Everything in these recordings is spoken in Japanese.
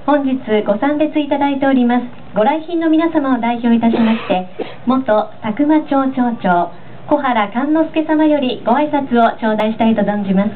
本日ご参列いただいておりますご来賓の皆様を代表いたしまして、元佐久間町町長小原勘之助様よりご挨拶を頂戴したいと存じます。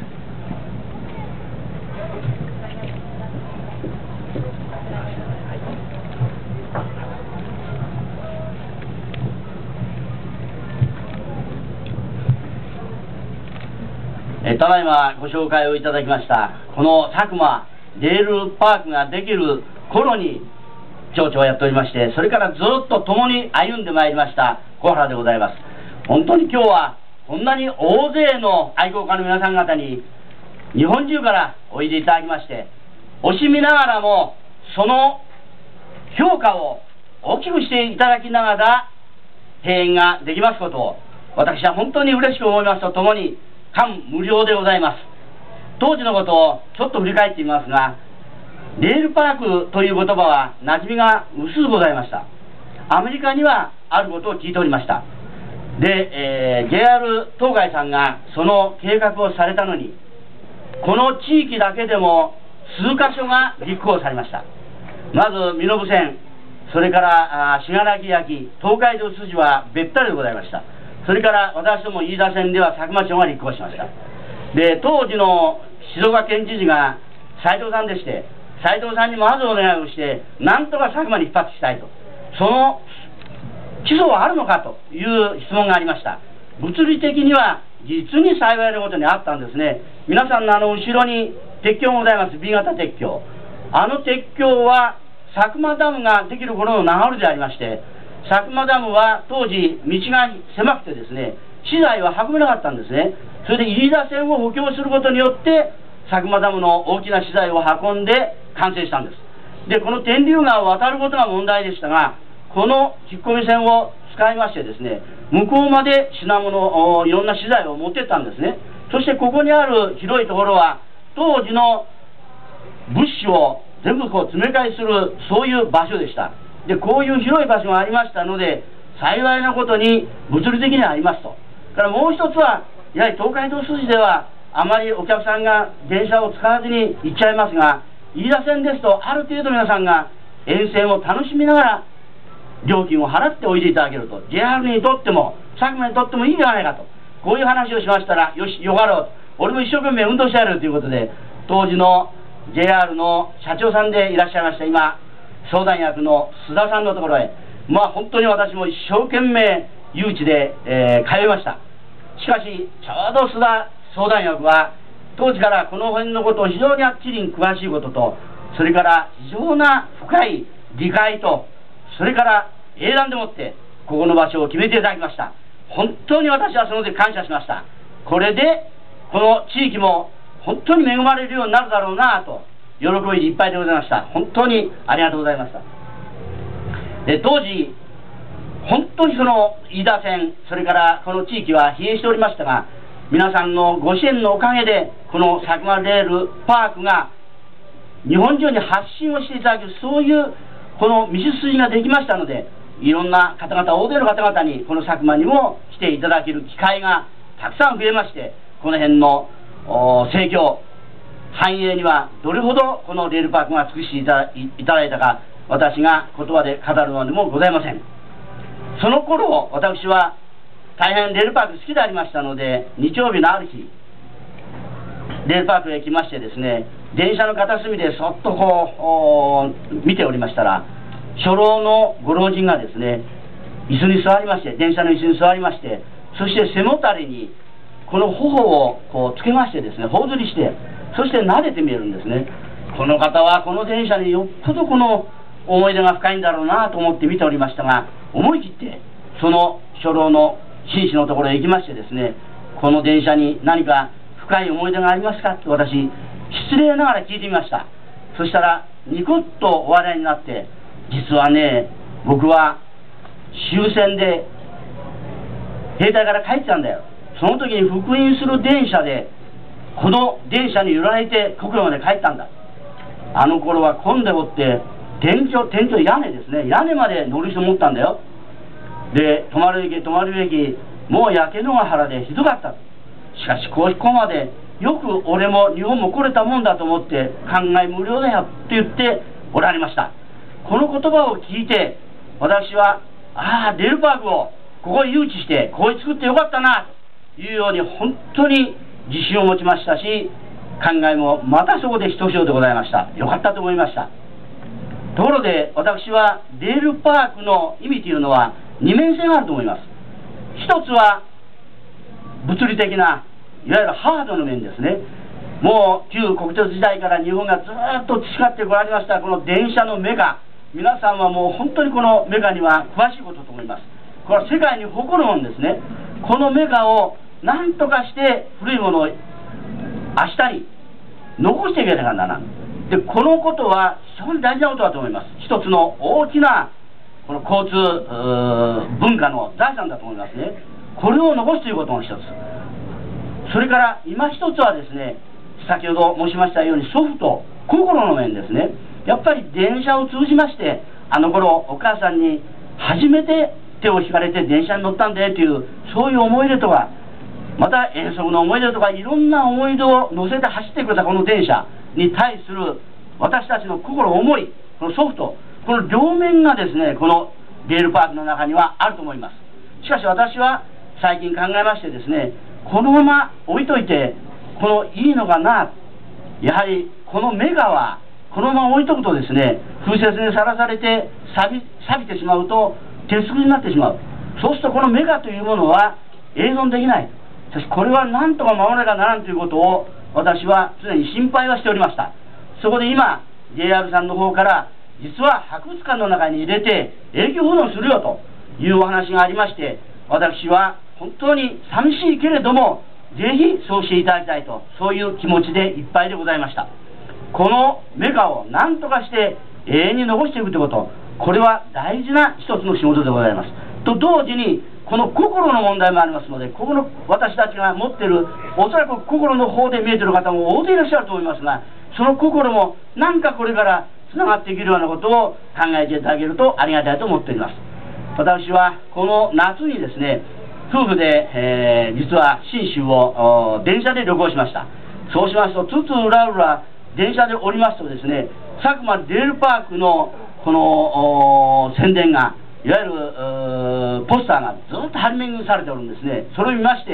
ただいまご紹介をいただきましたこの佐久間レールパークができる頃に町長をやっておりまして、それからずっと共に歩んでまいりました小原でございます。本当に今日はこんなに大勢の愛好家の皆さん方に日本中からおいでいただきまして、惜しみながらもその評価を大きくしていただきながら閉園ができますことを私は本当に嬉しく思いますとともに感無量でございます。当時のことをちょっと振り返ってみますが、レールパークという言葉は馴染みが薄くございました。アメリカにはあることを聞いておりました。で、JR 東海さんがその計画をされたのに、この地域だけでも数箇所が立候補されました。まず身延線、それから信楽焼、東海道筋はべったりでございました。それから私ども飯田線では佐久間町が立候補しました。で、当時の静岡県知事が斉藤さんでして、斉藤さんにまずお願いをして、なんとか佐久間に引っ張ってきたいと。その基礎はあるのかという質問がありました。物理的には実に幸いなことにあったんですね。皆さんの後ろに鉄橋がございます。B 型鉄橋。あの鉄橋は佐久間ダムができる頃の流れでありまして、佐久間ダムは当時道が狭くてですね、資材は運べなかったんですね。それで飯田線を補強することによって佐久間ダムの大きな資材を運んで完成したんです。で、この天竜川を渡ることが問題でしたが、この引っ込み線を使いましてですね、向こうまで品物、いろんな資材を持ってったんですね。そしてここにある広いところは当時の物資を全部こう詰め替えするそういう場所でした。で、こういう広い場所がありましたので幸いなことに物理的にはありますと。からもう一つはやはり東海道筋ではあまりお客さんが電車を使わずに行っちゃいますが、飯田線ですとある程度皆さんが沿線を楽しみながら料金を払っておいでいただけると、 JR にとっても佐久間にとってもいいんじゃないかと、こういう話をしましたら、よしよかろうと、俺も一生懸命運動してやるということで、当時の JR の社長さんでいらっしゃいました今相談役の須田さんのところへ、本当に私も一生懸命誘致で、通いました。しかしちょうど須田相談役は当時からこの辺のことを非常にあっちり詳しいことと、それから非常な深い理解と、それから英断でもってここの場所を決めていただきました。本当に私はその時感謝しました。これでこの地域も本当に恵まれるようになるだろうなと喜びでいっぱいでございました。本当にありがとうございました。で、当時本当にその飯田線、それからこの地域は疲弊しておりましたが、皆さんのご支援のおかげでこの佐久間レールパークが日本中に発信をしていただける、そういうこの道筋ができましたので、いろんな方々、大勢の方々にこの佐久間にも来ていただける機会がたくさん増えまして、この辺の盛況繁栄にはどれほどこのレールパークが尽くしていただいたか、私が言葉で語るのでもございません。その頃私は大変レールパーク好きでありましたので、日曜日のある日レールパークへ来ましてですね、電車の片隅でそっとこう見ておりましたら、初老のご老人がですね椅子に座りまして、電車の椅子に座りまして、そして背もたれにこの頬をこうつけましてですね、頬ずりして、そして撫でてみるんですね。この方はこの電車によっぽどこの思い出が深いんだろうなと思って見ておりましたが、思い切ってその初老の紳士のところへ行きましてですね、この電車に何か深い思い出がありますかと私失礼ながら聞いてみました。そしたらニコッとお笑いになって、実はね、僕は終戦で兵隊から帰ってたんだよ。その時に復員する電車でこの電車に揺られて国領まで帰ったんだ。あの頃は混んでおって天井屋根ですね、屋根まで乗る人持ったんだよ。で、止まる駅もう焼け野ヶ原でひどかった。しかしここまでよく俺も日本も来れたもんだと思って、考え無料だよって言っておられました。この言葉を聞いて、私は、レールパークをここに誘致して、ここに作ってよかったな、というように本当に自信を持ちましたし、考えもまたそこでひとしおでございました。よかったと思いました。ところで、私はレールパークの意味というのは二面性があると思います。一つは、物理的な、いわゆるハードの面ですね。もう旧国鉄時代から日本がずっと培ってこられましたこの電車のメカ、皆さんはもう本当にこのメカには詳しいことと思います。これは世界に誇るものですね。このメカを何とかして古いものを明日に残していけなきゃならない。で、このことは非常に大事なことだと思います。一つの大きなこの交通文化の財産だと思いますね。これを残すということの一つ。それから今一つはですね、先ほど申しましたようにソフト、心の面ですね。やっぱり電車を通じまして、あの頃お母さんに初めて手を引かれて電車に乗ったんだよという、そういう思い出とか、また遠足の思い出とか、いろんな思い出を乗せて走ってくれたこの電車に対する私たちの心、思い、このソフト、この両面がですね、このレールパークの中にはあると思います。しかし私は最近考えましてですね、このまま置いといていいのかな。やはりこのメガはこのまま置いとくとですね、風雪にさらされて錆びてしまうと鉄くずになってしまう。そうするとこのメガというものは永存できない。しかしこれは何とか守らなきゃならんということを私は常に心配はしておりました。そこで今 JR さんの方から実は博物館の中に入れて永久保存するよというお話がありまして、私は本当に寂しいけれどもぜひそうしていただきたいと、そういう気持ちでいっぱいでございました。このメカを何とかして永遠に残していくということ、これは大事な一つの仕事でございます。と同時にこの心の問題もありますので、ここの私たちが持っているおそらく心の方で見えている方も大勢いらっしゃると思いますが、その心も何かこれからつながっていけるようなことを考えていただけるとありがたいと思っております。私はこの夏にですね、夫婦で、実は信州を電車で旅行しました。そうしますとつつ裏裏電車で降りますとですね、佐久間レールパークのこの宣伝が、いわゆるポスターがずっと張り巡りされておるんですね。それを見まして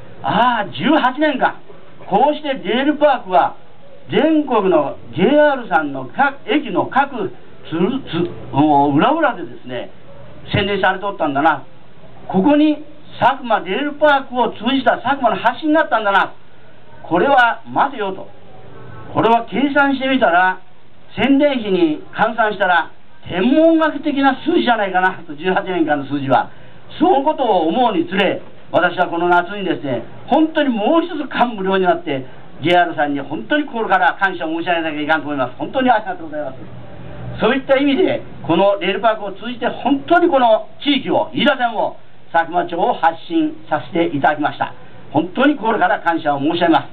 、18年間こうしてレールパークは全国の JR さんの各駅の各裏裏でですね宣伝されておったんだな。ここに佐久間レールパークを通じた佐久間の発信があったんだな。これは待てよと。これは計算してみたら宣伝費に換算したら天文学的な数字じゃないかなと、18年間の数字は。そのことを思うにつれ、私はこの夏にですね、本当にもう一つ感無量になって JR さんに本当に心から感謝を申し上げなきゃいかんと思います。本当にありがとうございます。そういった意味でこのレールパークを通じて本当にこの地域を、飯田線を、佐久間町を発信させていただきました。本当に心から感謝を申し上げます。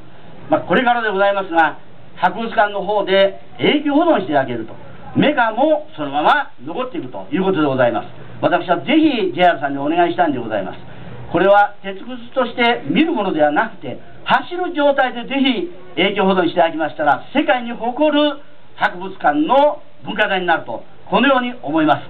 これからでございますが、博物館の方で永久保存していただけると、メカもそのまま残っていくということでございます。私はぜひ JR さんにお願いしたいんでございます。これは鉄くずとして見るものではなくて、走る状態でぜひ永久保存していただきましたら、世界に誇る博物館の文化財になると、このように思います。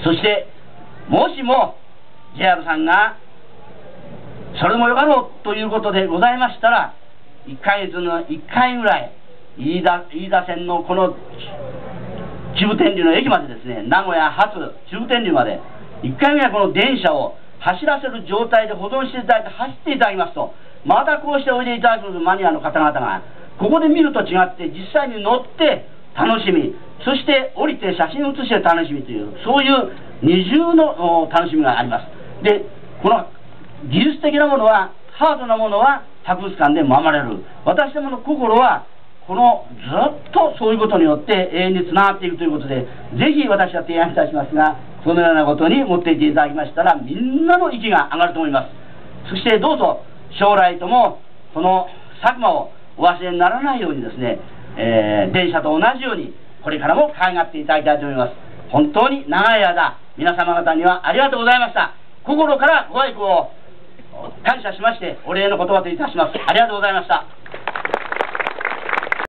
そしてもしもJR さんがそれもよかろうということでございましたら、1ヶ月の1回ぐらい飯田線のこの中部天竜の駅までですね、名古屋発中部天竜まで1回ぐらいこの電車を走らせる状態で保存していただいて走っていただきますと、またこうしておいでいただくマニアの方々がここで見ると違って実際に乗って楽しみ、そして降りて写真を写して楽しみという、そういう二重の楽しみがあります。で、この技術的なものは、ハードなものは博物館で守れる。私どもの心はこのずっとそういうことによって永遠につながっていくということで、ぜひ私は提案いたしますが、そのようなことに持っていっていただきましたら、みんなの息が上がると思います。そしてどうぞ将来ともこの佐久間をお忘れにならないようにですね、電車と同じようにこれからも可愛がっていただきたいと思います。本当に長い間皆様方にはありがとうございました。心からご愛顧を感謝しましてお礼の言葉といたします。ありがとうございました。